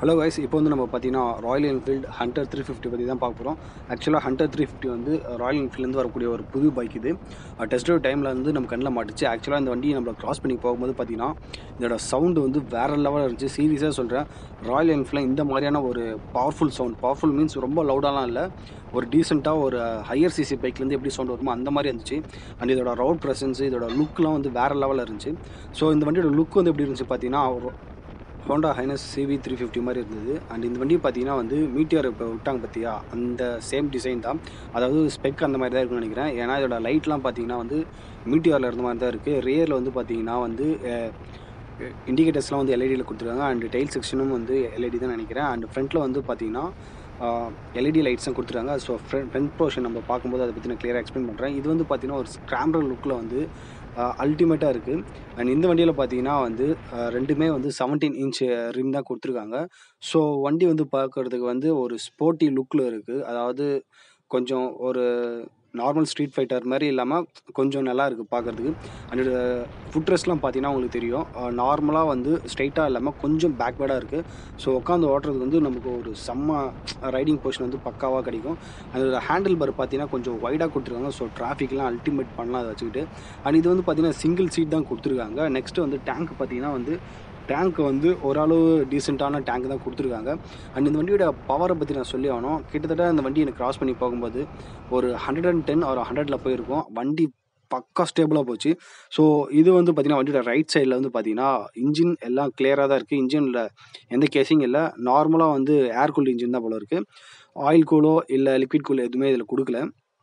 Hello guys, இப்போ வந்து நம்ம பார்த்தீங்கன்னா ராயல் என்ஃபீல்டு ஹண்டர் 350 பற்றி தான் பார்க்க போகிறோம். ஆக்சுவலாக ஹண்டர் 350 வந்து ராயல் என்ஃபீல்ட்லேருந்து வரக்கூடிய ஒரு புது பைக் இது. டெஸ்ட் ட்ரைவ் டைமில் வந்து நம்ம கண்ணில் மாட்டுச்சு. ஆக்சுவலாக இந்த வண்டியை நம்ம கிராஸ் பண்ணி போகும்போது பார்த்தீங்கன்னா இதோட சவுண்டு வந்து வேறு லெவலில் இருந்துச்சு. சீரியஸாக சொல்கிறேன், ராயல் என்ஃபீல்டில் இந்த மாதிரியான ஒரு பவர்ஃபுல் சவுண்ட், பவர்ஃபுல் மீன்ஸ் ரொம்ப லவுடாலாம் இல்லை, ஒரு டீசெண்டாக ஒரு ஹையர் சிசி பைக்லேருந்து எப்படி சவுண்ட் வருமோ அந்த மாதிரி இருந்துச்சு. அண்ட் இதோட ரோட் ப்ரெசன்ஸ், இதோட லுக்லாம் வந்து வேறு லெவலில் இருந்துச்சு. ஸோ இந்த வண்டியோட லுக் வந்து எப்படி இருந்துச்சு பார்த்தீங்கன்னா ஹோண்டா ஹைனஸ் சிவி 350 மாதிரி இருந்தது. அண்ட் இந்த வண்டி பார்த்தீங்கன்னா வந்து மீட்டியர் இப்போ விட்டாங்க பார்த்தியா, அந்த சேம் டிசைன் தான். அதாவது ஸ்பெக் அந்த மாதிரி தான் இருக்குன்னு நினைக்கிறேன். ஏன்னா இதோட லைட்லாம் பார்த்தீங்கன்னா வந்து மீட்டியரில் இருந்த மாதிரி தான் இருக்குது. ரியரில் வந்து பார்த்தீங்கன்னா வந்து இண்டிகேட்டர்ஸ்லாம் வந்து எல்இடியில் கொடுத்துருக்காங்க. அண்ட் டெயில் செக்ஷனும் வந்து எல்இடி தான் நினைக்கிறேன். அண்ட் ஃப்ரண்ட்டில் வந்து பார்த்தீங்கன்னா எல்இடி லைட்ஸ் தான் கொடுத்துருக்காங்க. ஸோ ஃப்ரண்ட் போர்ஷன் நம்ம பார்க்கும்போது அதை பற்றி நான் கிளியராக எக்ஸ்பிளைன் பண்ணுறேன். இது வந்து பார்த்தீங்கன்னா ஒரு ஸ்க்ராம்பர் லுக்கில் வந்து அல்டிமேட்டாக இருக்குது. அண்ட் இந்த வண்டியில் பார்த்தீங்கன்னா வந்து ரெண்டுமே வந்து 17 இன்ச் ரிம் தான் கொடுத்துருக்காங்க. ஸோ வண்டி வந்து பார்க்குறதுக்கு வந்து ஒரு ஸ்போர்ட்டி லுக்கில் இருக்குது. அதாவது கொஞ்சம் ஒரு நார்மல் ஸ்ட்ரீட் ஃபைட்டர் மாதிரி இல்லாமல் கொஞ்சம் நல்லா இருக்குது பார்க்குறதுக்கு. அண்ட் ஃபுட் ரெஸ்ட்லாம் பார்த்தீங்கன்னா உங்களுக்கு தெரியும், நார்மலாக வந்து ஸ்ட்ரைட்டாக இல்லாமல் கொஞ்சம் பேக்வேர்டாக இருக்குது. ஸோ உட்காந்து ஓட்டுறதுக்கு வந்து நமக்கு ஒரு செம்ம ரைடிங் பொசிஷன் வந்து பக்காவாக கிடைக்கும். அதோட ஹேண்டில் பார் பார்த்தீங்கன்னா கொஞ்சம் வைடாக கொடுத்துருக்காங்க. ஸோ டிராஃபிக்லாம் அல்டிமேட் பண்ணலாம் அதை வச்சுக்கிட்டு. அண்ட் இது வந்து பார்த்தீங்கன்னா சிங்கிள் சீட் தான் கொடுத்துருக்காங்க. நெக்ஸ்ட்டு வந்து டேங்க் பார்த்தீங்கன்னா வந்து டேங்க் வந்து ஓரளவு டீசெண்டான டேங்க் தான் கொடுத்துருக்காங்க. அண்ட் இந்த வண்டியோட பவரை பற்றி நான் சொல்லி ஆகணும். கிட்டத்தட்ட இந்த வண்டி எனக்கு கிராஸ் பண்ணி போகும்போது ஒரு 110 ஒரு 100ல் போயிருக்கும். வண்டி பக்கா ஸ்டேபிளாக போச்சு. ஸோ இது வந்து பார்த்தீங்கன்னா வண்டியோட ரைட் சைடில் வந்து பார்த்தீங்கன்னா இன்ஜின் எல்லாம் கிளியராக தான் இருக்குது. இன்ஜினில் எந்த கேசிங் இல்லை. நார்மலாக வந்து ஏர் கூல்டு இன்ஜின் தான் போல இருக்குது. ஆயில் கூலோ இல்லை லிக்விட் கூலோ எதுவுமே இதில் கொடுக்கல.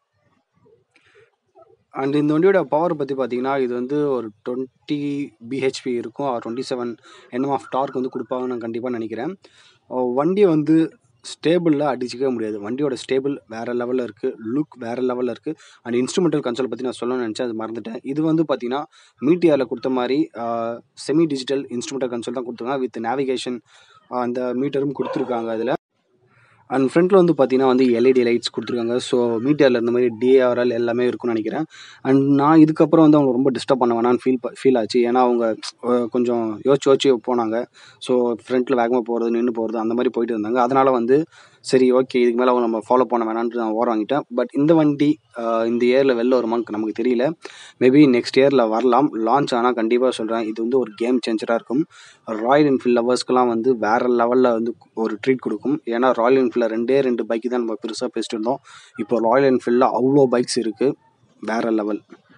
அண்ட் இந்த வண்டியோட பவர் பற்றி பார்த்தீங்கன்னா இது வந்து ஒரு 20 பிஹெச்பி இருக்கும். 27 Nm ஆஃப் டார்க் வந்து கொடுப்பாங்கன்னு நான் கண்டிப்பாக நினைக்கிறேன். வண்டியை வந்து ஸ்டேபிளில் அடிச்சிக்கவே முடியாது. வண்டியோட ஸ்டேபிள் வேறு லெவலில் இருக்குது, லுக் வேறு லெவலில் இருக்குது. அண்ட் இன்ஸ்ட்ருமெண்டல் கன்சோல் பற்றி நான் சொல்லணும்னு நினச்சேன், அது மறந்துட்டேன். இது வந்து பார்த்தீங்கன்னா மீட்டியாரில் கொடுத்த மாதிரி செமி டிஜிட்டல் இன்ஸ்ட்ருமெண்டல் கன்சோல் தான் கொடுத்துருக்காங்க. வித் நேவிகேஷன் அந்த மீட்டரும் கொடுத்துருக்காங்க அதில். அண்ட் ஃப்ரண்ட்டில் வந்து பார்த்தீங்கன்னா வந்து எல்இடி லைட்ஸ் கொடுத்துருக்காங்க. ஸோ மீட்டியரில் இந்த மாதிரி டிஆர்எல் எல்லாமே இருக்கும்னு நினைக்கிறேன். அண்ட் நான் இதுக்கப்புறம் வந்து அவங்க ரொம்ப டிஸ்டர்ப் பண்ண வேணான்னு ஃபீல் ஆச்சு. ஏன்னா அவங்க கொஞ்சம் யோசிச்சு போனாங்க. ஸோ ஃப்ரண்ட்டில் வேகமாக போகிறது, நின்று போகிறது அந்த மாதிரி போயிட்டு இருந்தாங்க. அதனால் வந்து சரி ஓகே, இதுக்கு மேலே அவங்க நம்ம ஃபாலோ பண்ண வேணான்ட்டு நான் ஓரம் வாங்கிட்டேன். பட் இந்த வண்டி இந்த இயரில் வெளில வருமான்னு நமக்கு தெரியல. மேபி நெக்ஸ்ட் இயரில் வரலாம். லான்ச் ஆனால் கண்டிப்பாக சொல்கிறேன், இது வந்து ஒரு கேம் சேஞ்சராக இருக்கும். ராயல் என்ஃபீல்ட் லவர்ஸ்க்கெலாம் வந்து வேறு லெவலில் வந்து ஒரு ட்ரீட் கொடுக்கும். ஏன்னா ராயல் என்ஃபீல்டில் ரெண்டு பைக்கு தான் நம்ம பெருசாக பேசிட்டு இருந்தோம். இப்போ ராயல் என்ஃபீல்டில் அவ்வளோ பைக்ஸ் இருக்குது, வேறு லெவல்.